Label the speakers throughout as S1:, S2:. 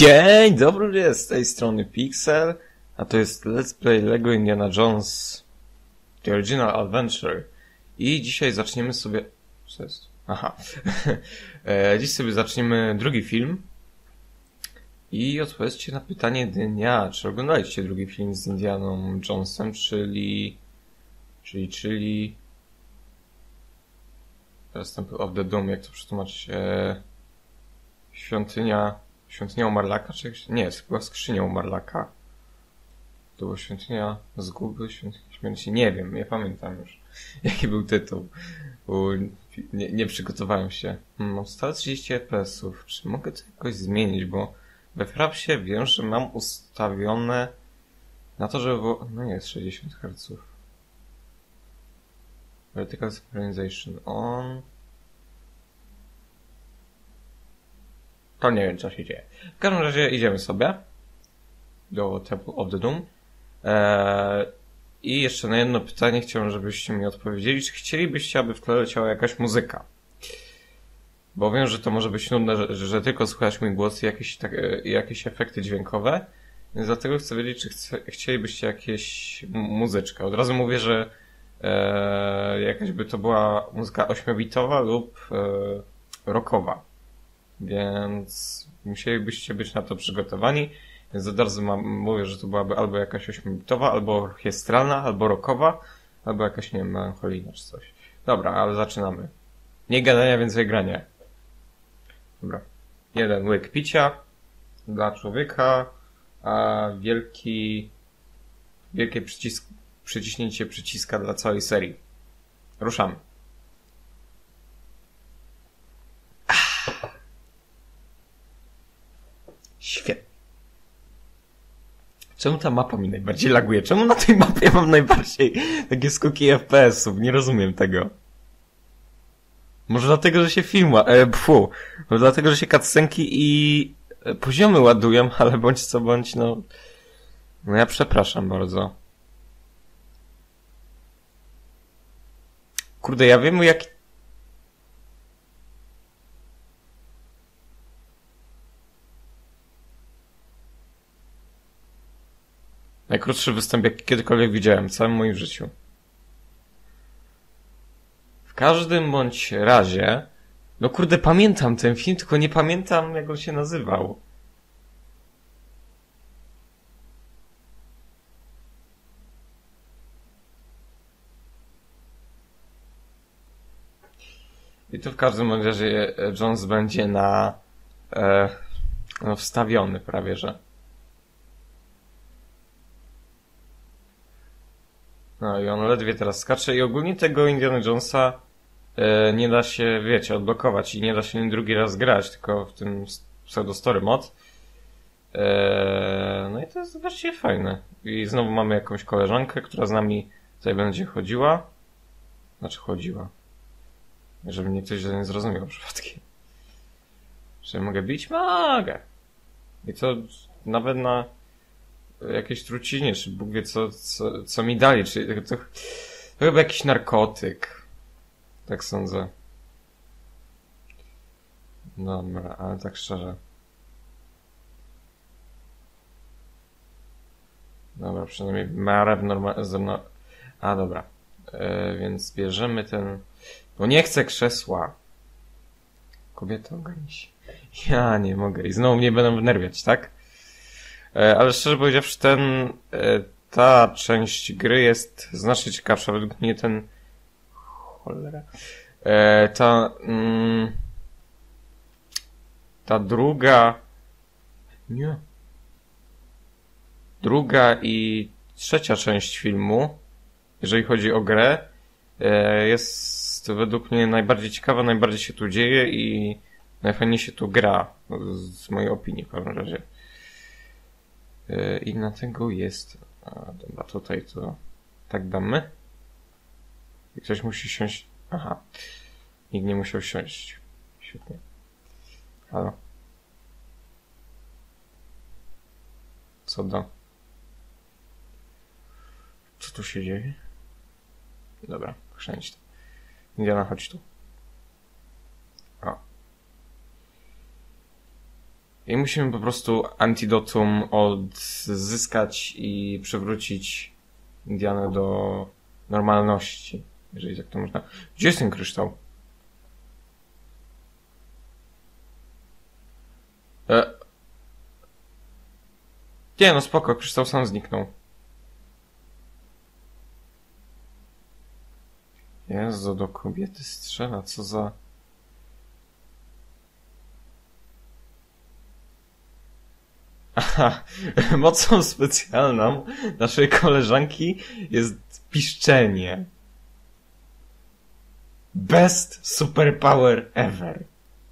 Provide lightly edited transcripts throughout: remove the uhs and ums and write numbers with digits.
S1: Dzień dobry, z tej strony Pixel, a to jest Let's Play LEGO Indiana Jones The Original Adventure. I dzisiaj zaczniemy sobie... Co jest? Aha. Dziś sobie zaczniemy drugi film. I odpowiedzcie na pytanie dnia. Czy oglądaliście drugi film z Indianą Jonesem, czyli... Temple of the Doom, jak to przetłumaczyć? Świątynia Umarlaka, czy nie, jest chyba skrzynia Umarlaka. To była świątynia zguby, świątynia śmierci, nie wiem, nie pamiętam już jaki był tytuł, bo nie przygotowałem się. Mam 130 FPS-ów, czy mogę to jakoś zmienić, bo we Frapsie wiem, że mam ustawione na to, żeby było... no jest 60 Hz. Vertical Synchronization on. To nie wiem, co się dzieje. W każdym razie idziemy sobie do Temple of the Doom. I jeszcze na jedno pytanie chciałem, żebyście mi odpowiedzieli. Czy chcielibyście, aby w tle leciała jakaś muzyka? Bo wiem, że to może być nudne, że tylko słychać mój głos i jakieś efekty dźwiękowe. Więc dlatego chcę wiedzieć, czy chcielibyście jakieś muzyczkę. Od razu mówię, że jakaś by to była muzyka 8-bitowa lub rockowa. Więc musielibyście być na to przygotowani. Więc od razu mówię, że to byłaby albo jakaś 8-bitowa, albo orchiestralna, albo rockowa, albo jakaś, nie wiem, melancholijna czy coś. Dobra, ale zaczynamy. Nie gadania, więcej grania. Dobra. Jeden łyk picia dla człowieka, a wielkie przyciśnięcie przyciska dla całej serii. Ruszamy. Świetnie. Czemu ta mapa mi najbardziej laguje? Czemu na tej mapie mam najbardziej takie skoki FPS-ów? Nie rozumiem tego. Może dlatego, że się może dlatego, że się cutscenki i poziomy ładują, ale bądź co bądź, no ja przepraszam bardzo. Kurde, ja wiem jak... Najkrótszy występ, jaki kiedykolwiek widziałem w całym moim życiu. W każdym bądź razie... No kurde, pamiętam ten film, tylko nie pamiętam, jak on się nazywał. I tu w każdym razie Jones będzie wstawiony prawie, że. No i on ledwie teraz skacze i ogólnie tego Indiana Jonesa nie da się, wiecie, odblokować i nie da się nim drugi raz grać, tylko w tym pseudo story mod. No i to jest właściwie fajne. I znowu mamy jakąś koleżankę, która z nami tutaj będzie chodziła. Znaczy chodziła. Żeby mnie ktoś nie zrozumiał przypadkiem. Czy mogę bić? Mogę. I to nawet na jakieś trucinie, czy Bóg wie co mi dali, czy to chyba jakiś narkotyk. Tak sądzę. Dobra, ale tak szczerze. Dobra, przynajmniej w miarę A, dobra. Więc bierzemy ten... Bo nie chcę krzesła. Kobieto, ogarnij się. Ja nie mogę. I znowu mnie będą wnerwiać, tak? Ale szczerze powiedziawszy, ta część gry jest znacznie ciekawsza. Według mnie cholera. Ta druga... Nie. Druga i trzecia część filmu, jeżeli chodzi o grę, jest według mnie najbardziej ciekawa, najbardziej się tu dzieje i najfajniej się tu gra, z mojej opinii w każdym razie. I dlatego jest... dobra, tutaj to tak damy. I ktoś musi siąść... Aha. Nikt nie musiał siąść. Świetnie. Halo. Co da? Co tu się dzieje? Dobra, chrzęć to. Indiana, chodź tu. O. I musimy po prostu antidotum odzyskać i przywrócić Indianę do normalności, jeżeli tak to można. Gdzie jest ten kryształ? Nie, no spoko, kryształ sam zniknął. Jezu, do kobiety strzela, co za... Aha, mocą specjalną naszej koleżanki jest piszczenie. Best superpower ever.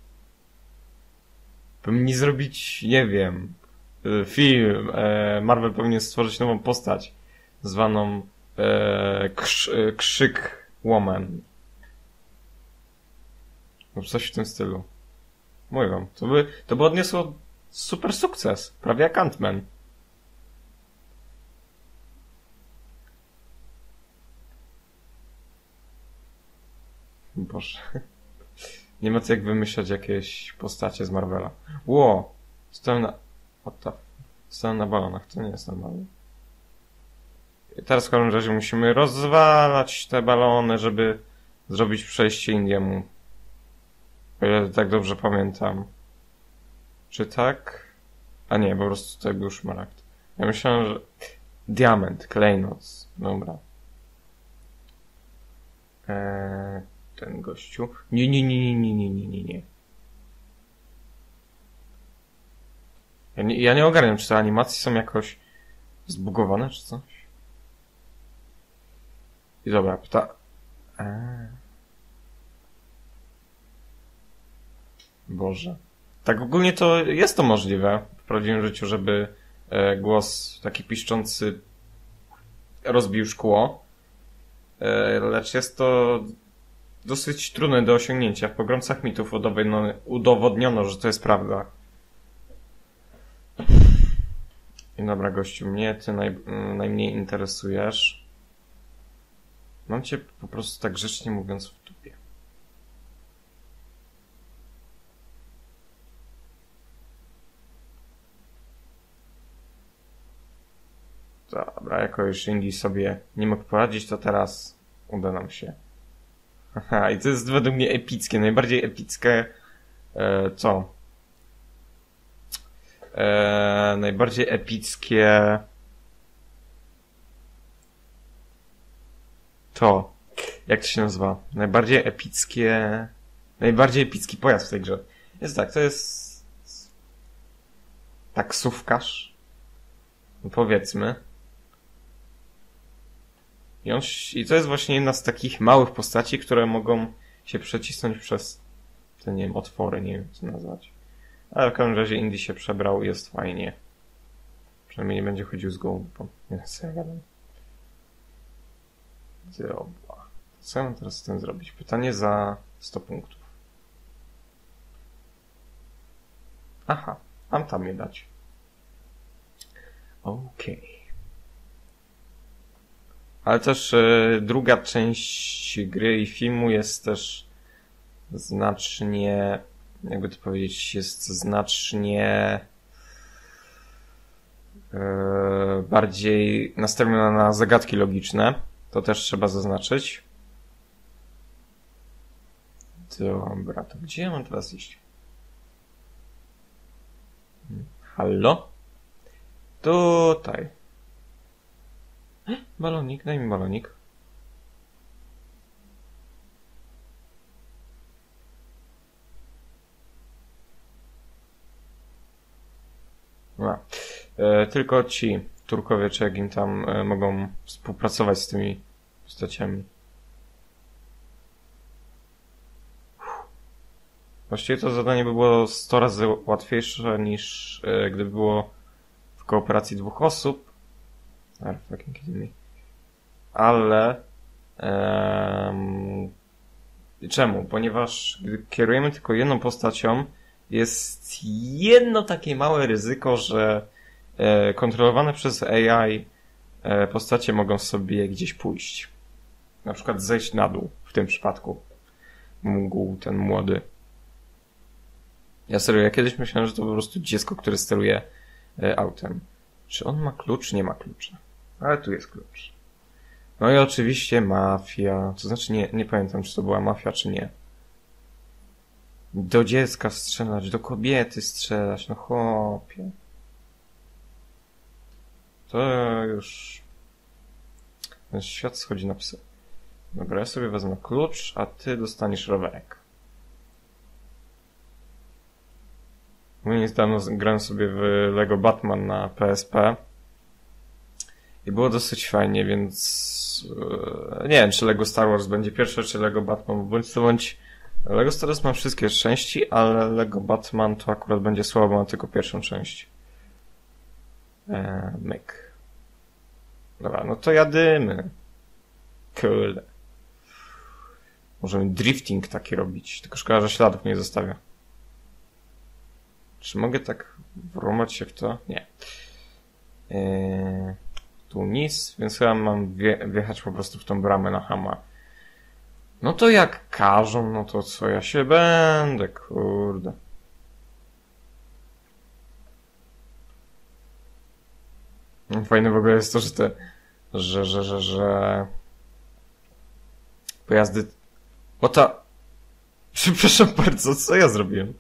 S1: Powinni zrobić, nie wiem, film. Marvel powinien stworzyć nową postać zwaną Krzyk Woman. Lub coś w tym stylu. Mówię wam, to by odniosło super sukces. Prawie jak Ant-Man. Boże. Nie ma co jak wymyślać jakieś postacie z Marvela. Ło! Stałem na balonach. To nie jest normalne. I teraz w każdym razie musimy rozwalać te balony, żeby zrobić przejście Indiemu. O ile tak dobrze pamiętam. Czy tak? A nie, po prostu tutaj był szmaragd. Ja myślałem, że... Diament, klejnoc. Dobra. Ten gościu. Nie. Ja nie ogarniam, czy te animacje są jakoś zbugowane, czy coś? I dobra, Boże. Tak ogólnie to jest to możliwe w prawdziwym życiu, żeby głos taki piszczący rozbił szkło. Lecz jest to dosyć trudne do osiągnięcia. W pogromcach mitów udowodniono, że to jest prawda. I dobra, gościu, mnie ty najmniej interesujesz. Mam cię po prostu tak grzecznie mówiąc w dupie. Dobra, jako już Indy sobie nie mógł poradzić, to teraz uda nam się. Haha, i to jest według mnie epickie. Najbardziej epickie... co? Najbardziej epickie... To. Jak to się nazywa? Najbardziej epicki pojazd w tej grze. Jest tak, to jest... taksówkarz. No powiedzmy. I to jest właśnie jedna z takich małych postaci, które mogą się przecisnąć przez te, nie wiem, otwory, nie wiem co nazwać. Ale w każdym razie Indy się przebrał i jest fajnie. Przynajmniej nie będzie chodził z gołą dupą. Nie, co ja gadam. Dobra. Co ja mam teraz z tym zrobić? Pytanie za 100 punktów. Aha, mam tam je dać. Okej. Ale też druga część gry i filmu jest też znacznie, jakby to powiedzieć, jest znacznie bardziej nastawiona na zagadki logiczne. To też trzeba zaznaczyć. Dobra, to gdzie ja mam teraz iść? Halo? Tutaj. Balonik, daj mi balonik. Tylko ci Turkowie czy jak im tam mogą współpracować z tymi postaciami. Właściwie to zadanie by było 100 razy łatwiejsze niż gdyby było w kooperacji 2 osób. Ale czemu? Ponieważ gdy kierujemy tylko jedną postacią, jest jedno takie małe ryzyko, że kontrolowane przez AI postacie mogą sobie gdzieś pójść. Na przykład zejść na dół w tym przypadku. Mógł ten młody. Ja serio, ja kiedyś myślałem, że to po prostu dziecko, które steruje autem. Czy on ma klucz? Nie ma klucza. Ale tu jest klucz. No i oczywiście mafia. To znaczy nie pamiętam, czy to była mafia, czy nie. Do dziecka strzelać, do kobiety strzelać, no chłopie. To już... Ten świat schodzi na psy. Dobra, ja sobie wezmę klucz, a ty dostaniesz rowerek. Niedawno grałem sobie w Lego Batman na PSP i było dosyć fajnie, więc nie wiem, czy Lego Star Wars będzie pierwsze, czy Lego Batman, bądź co bądź Lego Star Wars ma wszystkie części, ale Lego Batman to akurat będzie słabo, ma tylko pierwszą część. Myk. Dobra, no to jadymy. Kurde. Możemy drifting taki robić, tylko szkoda, że śladów nie zostawia. Czy mogę tak włamać się w to? Nie. Tu nic, więc chyba mam wjechać po prostu w tą bramę na Hama. No to jak każą, no to co ja się będę, kurde. No fajne w ogóle jest to, że te, że pojazdy... Przepraszam bardzo, co ja zrobiłem?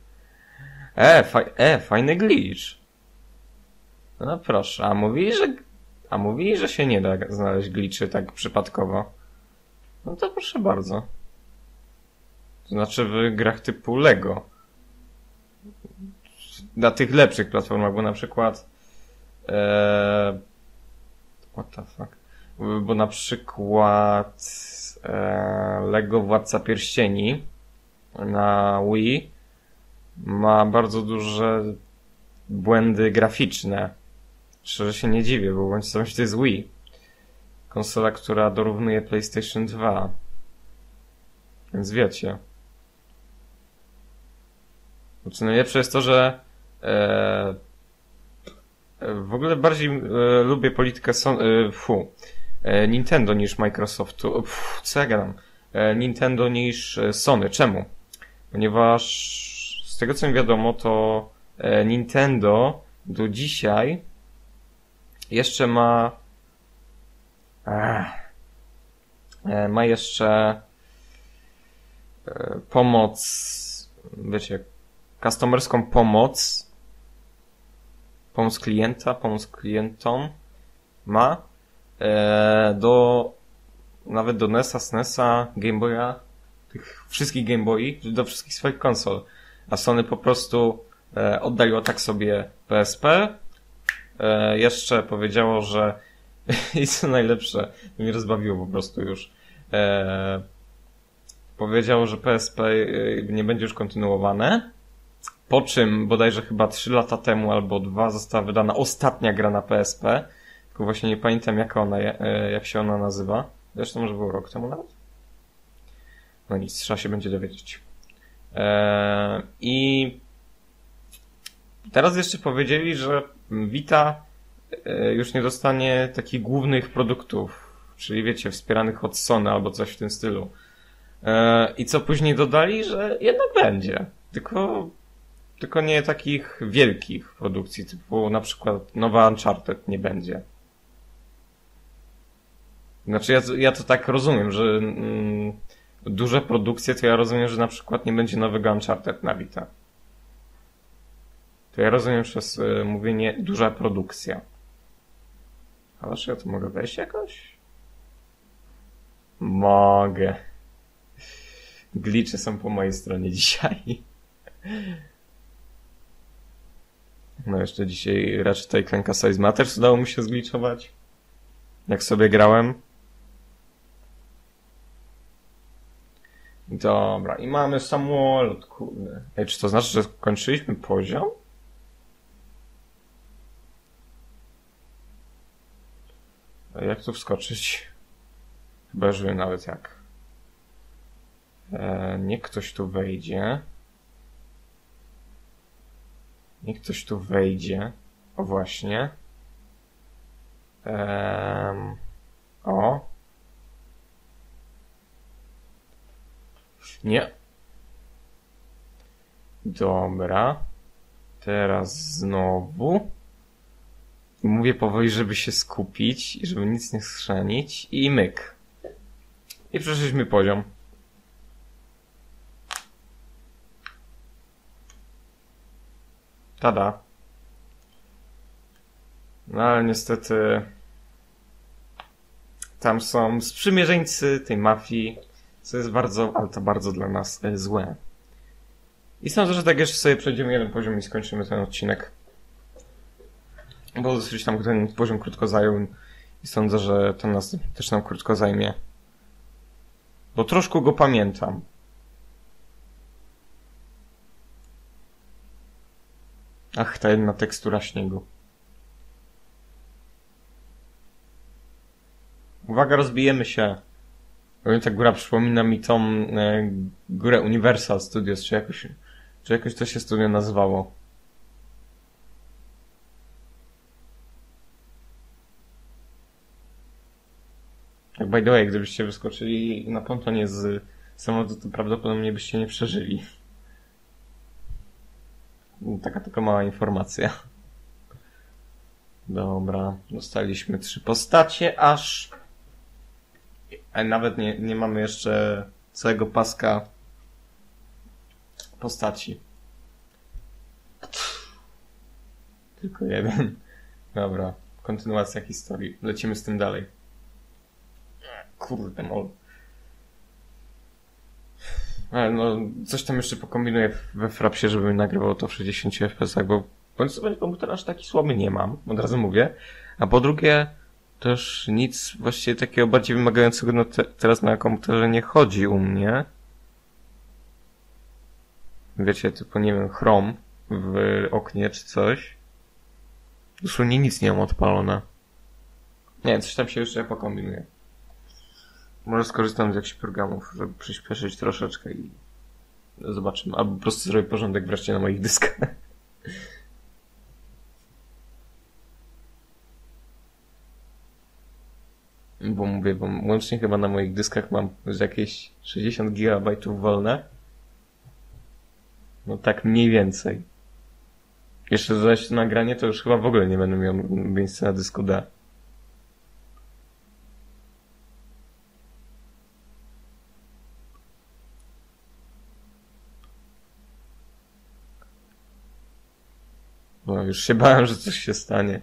S1: Fajny glitch. No proszę, a mówili, że się nie da znaleźć glitchy tak przypadkowo. No to proszę bardzo. To znaczy w grach typu Lego. Na tych lepszych platformach, bo na przykład what the fuck? Bo na przykład Lego Władca Pierścieni na Wii ma bardzo duże błędy graficzne. Szczerze się nie dziwię, bo bądź coś to jest Wii. Konsola, która dorównuje PlayStation 2. Więc wiecie. Co najlepsze jest to, że w ogóle bardziej lubię politykę Nintendo niż Microsoftu. Co ja gadam? Nintendo niż Sony. Czemu? Ponieważ z tego co mi wiadomo, to Nintendo do dzisiaj jeszcze ma jeszcze pomoc, wiecie, customerską pomoc klientom ma nawet do NES-a, SNES-a, Game Boya, tych wszystkich Game Boy, do wszystkich swoich konsol. A Sony po prostu oddaliło tak sobie PSP. Jeszcze powiedziało, że i co najlepsze, to mnie rozbawiło po prostu już. Powiedziało, że PSP nie będzie już kontynuowane. Po czym bodajże chyba 3 lata temu albo 2 została wydana ostatnia gra na PSP. Tylko właśnie nie pamiętam jak się ona nazywa. Zresztą może było rok temu nawet. No nic, trzeba się będzie dowiedzieć. I teraz jeszcze powiedzieli, że Vita już nie dostanie takich głównych produktów, czyli wiecie, wspieranych od Sony albo coś w tym stylu. I co później dodali, że jednak będzie. Tylko nie takich wielkich produkcji, typu na przykład nowa Uncharted nie będzie. Znaczy ja to tak rozumiem, że duże produkcje, to ja rozumiem, że na przykład nie będzie nowego Uncharted na Vita. To ja rozumiem przez mówienie duża produkcja. Ale czy ja tu mogę wejść jakoś? Mogę. Glitche są po mojej stronie dzisiaj. No jeszcze dzisiaj Ratchet & Clanka Size Matters udało mi się zgliczować. Jak sobie grałem. Dobra, i mamy samolot, kurde. Ej, czy to znaczy, że kończyliśmy poziom? A jak tu wskoczyć? Chyba już wiem nawet jak. Niech ktoś tu wejdzie. Niech ktoś tu wejdzie. O właśnie. O. Dobra. Teraz znowu. I mówię powoli, żeby się skupić i żeby nic nie schrzanić. I myk. I przeszliśmy poziom. Tada. No ale niestety tam są sprzymierzeńcy tej mafii, co jest bardzo, ale to bardzo dla nas złe. I sądzę, że tak jeszcze sobie przejdziemy jeden poziom i skończymy ten odcinek. Bo dosyć tam ten poziom krótko zajął i sądzę, że ten następny też nam krótko zajmie. Bo troszkę go pamiętam. Ach, ta jedna tekstura śniegu. Uwaga, rozbijemy się. Ta góra przypomina mi tą górę Universal Studios, czy jakoś to się studio nazywało. Tak, by the way, gdybyście wyskoczyli na pontonie z samochodu, to prawdopodobnie byście nie przeżyli. Taka tylko mała informacja. Dobra, dostaliśmy 3 postacie, aż... A nawet nie mamy jeszcze całego paska postaci. Tylko jeden. Dobra, kontynuacja historii. Lecimy z tym dalej. Kurde mol. Ale no, coś tam jeszcze pokombinuję we Frapsie, żeby nagrywał to w 60 fps, bo bądź sobie komputer aż taki słaby nie mam, od razu mówię. A po drugie, też nic właściwie takiego bardziej wymagającego teraz na komputerze nie chodzi u mnie. Wiecie, typu, nie wiem, Chrome w oknie czy coś. Dosłownie nic nie mam odpalone. Nie, coś tam się jeszcze pokombinuję. Może skorzystam z jakichś programów, żeby przyspieszyć troszeczkę i zobaczymy. Albo po prostu zrobię porządek wreszcie na moich dyskach. Bo mówię, bo łącznie chyba na moich dyskach mam już jakieś 60 GB wolne. No tak mniej więcej. Jeszcze dodać nagranie, to już chyba w ogóle nie będę miał miejsca na dysku D. No już się bałem, że coś się stanie.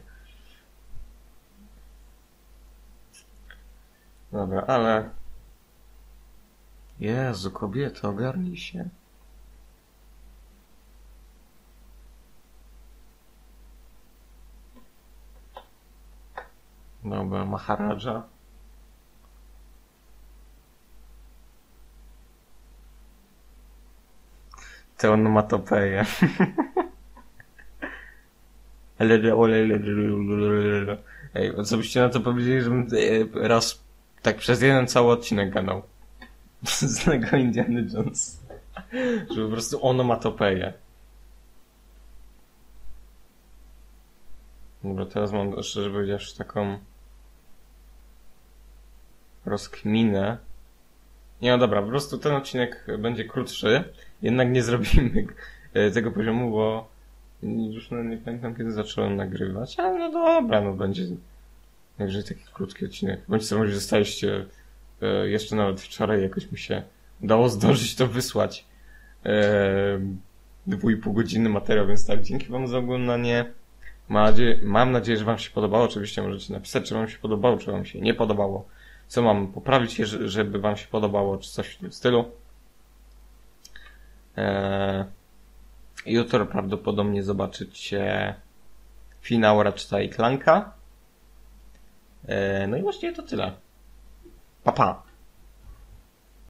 S1: Dobra, ale... Jezu, kobieto, ogarnij się. Dobra, Maharaja. Te onomatopeje. Ej, co byście na to powiedzieli, żebym raz tak przez jeden cały odcinek gadał. Z tego Indiana Jones. Żeby po prostu onomatopeje. Dobra, teraz mam, szczerze powiedziawszy, taką rozkminę. Nie, no dobra, po prostu ten odcinek będzie krótszy, jednak nie zrobimy tego poziomu, bo już nie pamiętam, kiedy zacząłem nagrywać, ale no dobra, no będzie najwyżej taki krótki odcinek. Bądź co, może zostaliście jeszcze nawet wczoraj, jakoś mi się udało zdążyć to wysłać. 2,5 godziny materiał, więc tak, dzięki wam za oglądanie. Mam nadzieję, że wam się podobało. Oczywiście możecie napisać, czy wam się podobało, czy wam się nie podobało. Co mam poprawić, żeby wam się podobało, czy coś w tym stylu. Jutro prawdopodobnie zobaczycie finał Ratcheta i Clanka. No i właściwie to tyle. Pa, pa.